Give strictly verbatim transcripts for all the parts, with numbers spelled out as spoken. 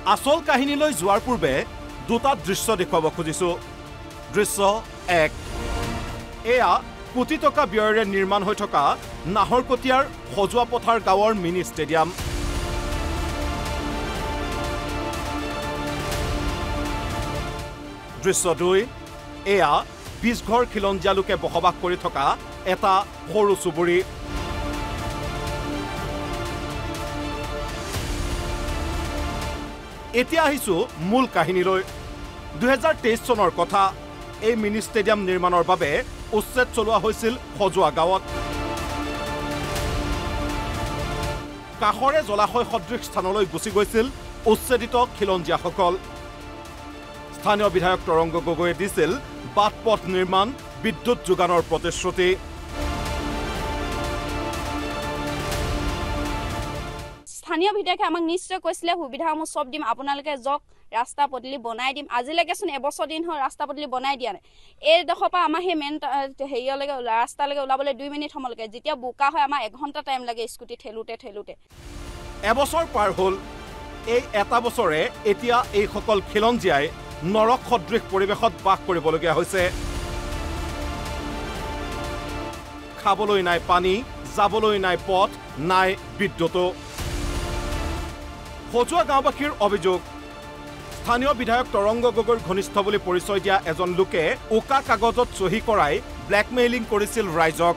আসল কাহিনীলৈ যোৱাৰ পূৰ্বে দুটা দৃশ্য দেখুৱাব খুজিছো। দৃশ্য এক, এয়া কোটি টকা ব্যয়েৰে নিৰ্মাণ হৈ থকা নাহৰকটীয়াৰ সজোৱা পথাৰ গাঁৱৰ মিনি ষ্টেডিয়াম। দৃশ্য দুই, এয়া বিশঘৰ খিলঞ্জীয়া লোকে বসবাস কৰি থকা এটা সৰু চুবুৰী। এতিয়া আহিছো মূল কাহিনীলৈ। দুহেজাৰ তেইছ চনৰ কথা। এই মিনি ষ্টেডিয়াম নিৰ্মাণৰ বাবে উচ্ছেদ চলোৱা হৈছিল সজোৱা গাঁৱত। কাষৰে জলাশয় সদৃশ স্থানলৈ গুচি গৈছিল উচ্ছেদিত খিলঞ্জীয়াসকল। স্থানীয় বিধায়ক তৰংগ গগৈয়ে দিছিল বাট পথ নিৰ্মাণ, বিদ্যুৎ যোগানৰ প্ৰতিশ্ৰুতি। স্থানীয় বিধায়কে আমাক নিশ্চয় কৈছিলে সুবিধাসমূহ চব দিম, আপোনালোকে যাওক, ৰাস্তা পদূলি বনাই দিম। আজিলৈকেচোন এবছৰ দিন হ'ল ৰাস্তা পদূলি বনাই দিয়া নাই। এইডোখৰ পৰা আমাৰ সেই মেইন হেৰিয়লৈকে ৰাস্তালৈকে ওলাবলৈ দুই মিনিট সময় লাগে। যেতিয়া বোকা হয় আমাৰ এঘণ্টা টাইম লাগে স্কুটি ঠেলোতে ঠেলোতে। এবছৰ পাৰ হ'ল। এই এটা বছৰে এতিয়া এইসকল খিলঞ্জীয়াই নৰক সদৃশ পৰিৱেশত বাস কৰিবলগীয়া হৈছে। খাবলৈ নাই পানী, যাবলৈ নাই পথ, নাই বিদ্যুতো। সজোৱা গাঁওবাসীৰ অভিযোগ, স্থানীয় বিধায়ক তৰংগ গগৈৰ ঘনিষ্ঠ বুলি পৰিচয় দিয়া এজন লোকে উকা কাগজত চহী কৰাই ব্লেকমেইলিং কৰিছিল ৰাইজক।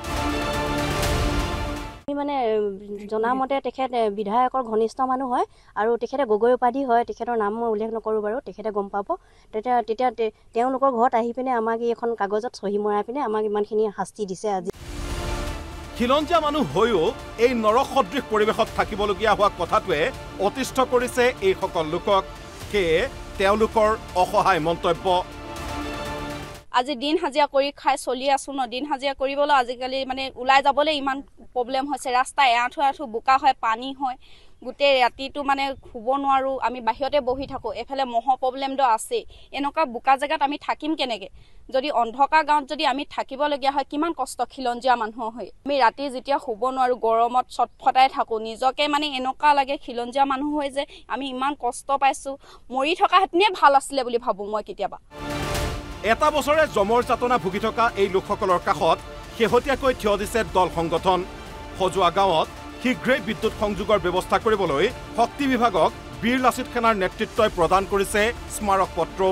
মানে জনামতে তেখেত বিধায়কৰ ঘনিষ্ঠ মানুহ হয় আৰু তেখেতে গগৈ উপাধি হয়। তেখেতৰ নাম মই উল্লেখ নকৰোঁ বাৰু, তেখেতে গম পাব। তেতিয়া তেতিয়া তেওঁলোকৰ ঘৰত আহি পিনে আমাক এখন কাগজত চহী মৰাই পিনে আমাক ইমানখিনি শাস্তি দিছে। আজি খিলঞ্জীয়া মানুহ হৈও এই নৰক সদৃশ পৰিৱেশত থাকিবলগীয়া হোৱা কথাটোৱে অতিষ্ঠ কৰিছে এইসকল লোকক। সেয়ে তেওঁলোকৰ অসহায় মন্তব্য। আজি দিন হাজিৰা কৰি খাই চলি আছো ন। দিন হাজিৰা কৰিবলৈ আজিকালি মানে ওলাই যাবলৈ ইমান প্ৰব্লেম হৈছে। ৰাস্তা এআঁঠু আঁঠু বোকা হয়, পানী হয়, গোটেই ৰাতিটো মানে শুব নোৱাৰোঁ। আমি বাহিৰতে বহি থাকোঁ। এফালে মহৰ প্ৰব্লেমটো আছেই। এনেকুৱা বোকা জেগাত আমি থাকিম কেনেকৈ? যদি অন্ধকাৰ গাঁৱত যদি আমি থাকিবলগীয়া হয়, কিমান কষ্ট খিলঞ্জীয়া মানুহৰ হৈ। আমি ৰাতি যেতিয়া শুব নোৱাৰোঁ, গৰমত চটফটাই থাকোঁ। নিজকে মানে এনেকুৱা লাগে খিলঞ্জীয়া মানুহ হৈ যে আমি ইমান কষ্ট পাইছোঁ, মৰি থকা হেঁতেনে ভাল আছিলে বুলি ভাবোঁ মই কেতিয়াবা। এটা বছৰে জমৰ যাতনা ভুগি থকা এই লোকসকলৰ কাষত শেহতীয়াকৈ থিয় দিছে দল সংগঠন। সজোৱা গাঁৱত শীঘ্ৰেই বিদ্যুৎ সংযোগৰ ব্যৱস্থা কৰিবলৈ শক্তি বিভাগক বীৰ লাচিত সেনাৰ নেতৃত্বই প্ৰদান কৰিছে স্মাৰক পত্ৰও।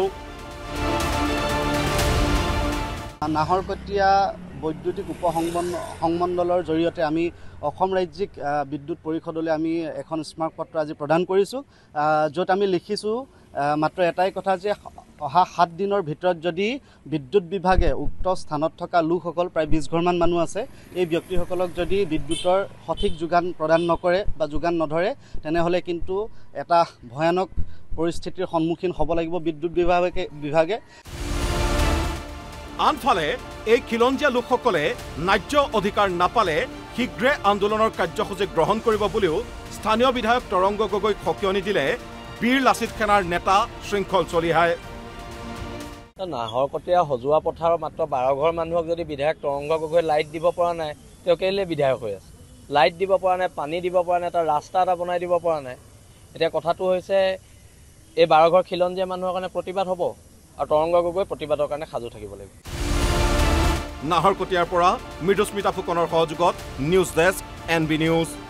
নাহৰকটীয়া বৈদ্যুতিক উপ সংমণ্ডলৰ জৰিয়তে আমি অসম ৰাজ্যিক বিদ্যুৎ পৰিষদলৈ আমি এখন স্মাৰক পত্ৰ আজি প্ৰদান কৰিছোঁ, য'ত আমি লিখিছোঁ মাত্ৰ এটাই কথা যে অহা সাত দিনৰ ভিতৰত যদি বিদ্যুৎ বিভাগে উক্ত স্থানত থকা লোকসকল, প্ৰায় বিছ ঘৰমান মানুহ আছে, এই ব্যক্তিসকলক যদি বিদ্যুতৰ সঠিক যোগান প্ৰদান নকৰে বা যোগান নধৰে, তেনেহ'লে কিন্তু এটা ভয়ানক পৰিস্থিতিৰ সন্মুখীন হ'ব লাগিব বিদ্যুৎ বিভাগে বিভাগে আনফালে এই খিলঞ্জীয়া লোকসকলে ন্যায্য অধিকাৰ নাপালে শীঘ্ৰে আন্দোলনৰ কাৰ্যসূচী গ্ৰহণ কৰিব বুলিও স্থানীয় বিধায়ক তৰংগ গগৈক সকিয়নি দিলে বীৰ লাচিত সেনাৰ নেতা শৃংখল চলিহাই। নাহৰকটীয়া সজোৱা পথাৰৰ মাত্ৰ বাৰ ঘৰ মানুহক যদি বিধায়ক তৰংগ গগৈ লাইট দিব পৰা নাই, তেওঁ কেলে বিধায়ক হৈ আছে? লাইট দিব পৰা নাই, পানী দিব পৰা নাই, এটা ৰাস্তা এটা বনাই দিব পৰা নাই। এতিয়া কথাটো হৈছে এই বাৰ ঘৰ খিলঞ্জীয়া মানুহৰ কাৰণে প্ৰতিবাদ হ'ব আৰু তৰংগ গগৈ প্ৰতিবাদৰ কাৰণে সাজু থাকিব লাগিব। নাহৰকটীয়াৰ পৰা মৃদুস্মিতা ফুকনৰ সহযোগত news desk, N B news.